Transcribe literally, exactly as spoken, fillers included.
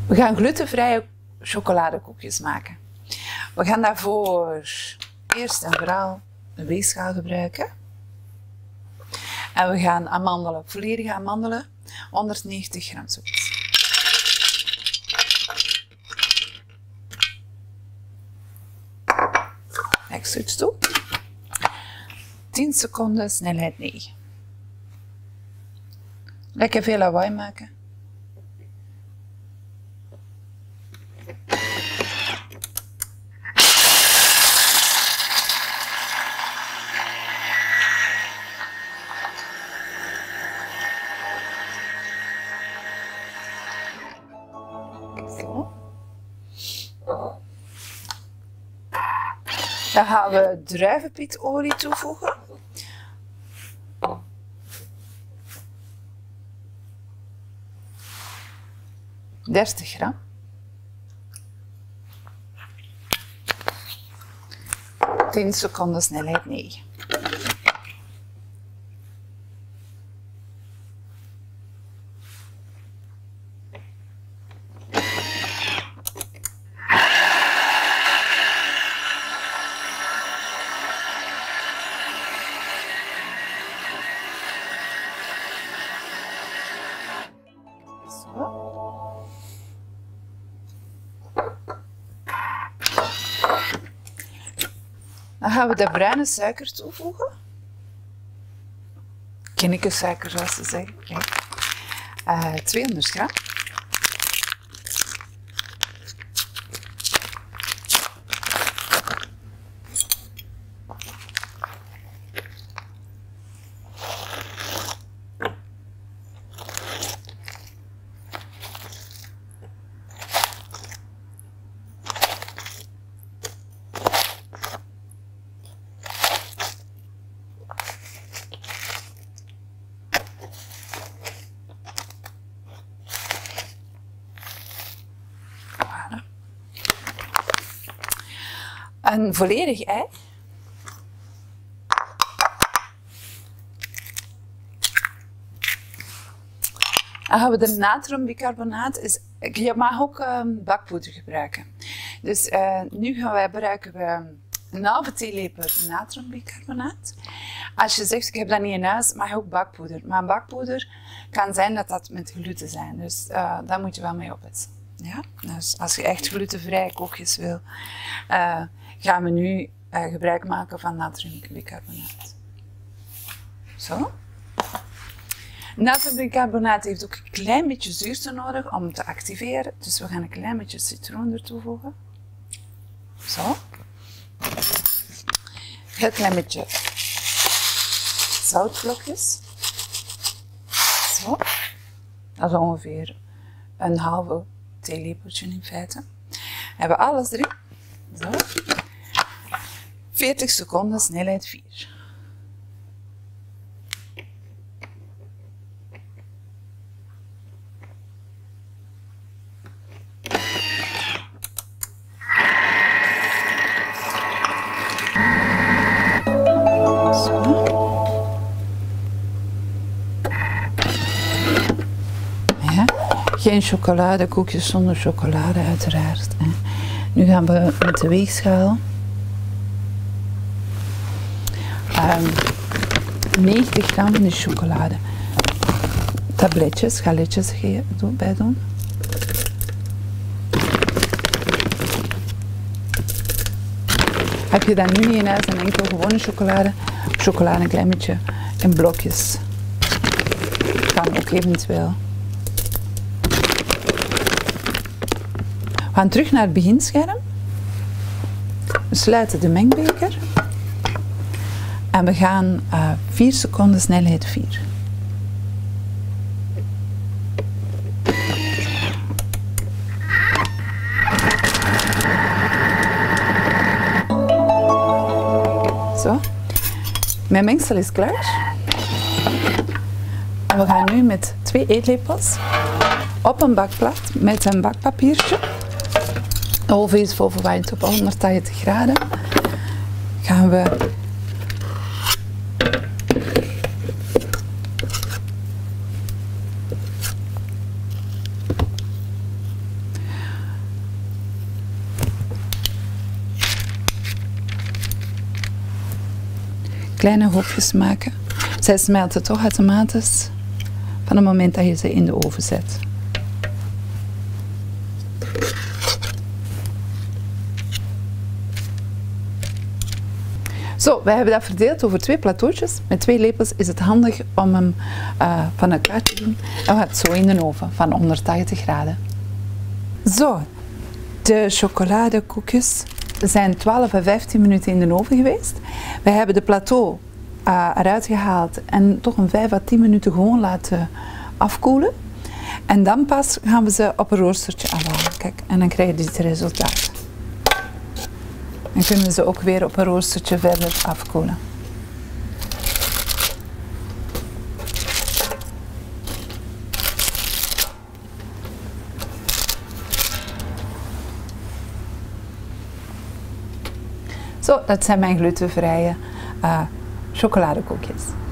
We gaan glutenvrije chocoladekoekjes maken. We gaan daarvoor eerst en vooral een weegschaal gebruiken. En we gaan amandelen, volledige amandelen, honderdnegentig gram zoet. Next switch toe. tien seconden, snelheid negen. Lekker veel lawaai maken. Zo. Dan gaan we druivenpietolie toevoegen. dertig gram. tien seconden, snelheid negen. Dan gaan we de bruine suiker toevoegen. Kinnikkensuiker zoals ze zeggen. Uh, tweehonderd gram. Een volledig ei. Dan gaan we de natriumbicarbonaat. Is, je mag ook um, bakpoeder gebruiken. Dus uh, nu gaan wij gebruiken we een halve theelepel natriumbicarbonaat. Als je zegt, ik heb dat niet in huis, mag je ook bakpoeder. Maar bakpoeder kan zijn dat dat met gluten zijn. Dus uh, daar moet je wel mee opletten. Ja? Dus als je echt glutenvrije koekjes wil, uh, gaan we nu uh, gebruik maken van natriumbicarbonaat. Zo. Natriumbicarbonaat heeft ook een klein beetje zuurstof nodig om te activeren. Dus we gaan een klein beetje citroen er toevoegen. Zo. Heel klein beetje zoutvlokjes. Zo. Dat is ongeveer een halve theelepeltje in feite. We hebben alles erin. Zo. veertig seconden, snelheid vier. Geen chocoladekoekjes zonder chocolade uiteraard. Hè. Nu gaan we met de weegschaal um, negentig gram van die chocolade. Tabletjes, schaletjes bij doen. Heb je dat nu niet in huis, dan enkel gewone chocolade, chocolade een klein beetje in blokjes. Kan ook eventueel. We gaan terug naar het beginscherm. We sluiten de mengbeker. En we gaan uh, vier seconden, snelheid vier. Zo. Mijn mengsel is klaar. En we gaan nu met twee eetlepels op een bakplaat met een bakpapiertje. De oven is voorverwarmd op honderdtachtig graden. Gaan we kleine hoopjes maken. Zij smelten toch automatisch van het moment dat je ze in de oven zet. Zo, wij hebben dat verdeeld over twee plateautjes. Met twee lepels is het handig om hem uh, van elkaar te doen. En we gaan het zo in de oven van honderdtachtig graden. Zo, de chocoladekoekjes zijn twaalf à vijftien minuten in de oven geweest. We hebben de plateau uh, eruit gehaald en toch een vijf à tien minuten gewoon laten afkoelen. En dan pas gaan we ze op een roostertje afhalen. Kijk, en dan krijg je dit resultaat. Dan kunnen we ze ook weer op een roostertje verder afkoelen. Zo, dat zijn mijn glutenvrije uh, chocoladekoekjes.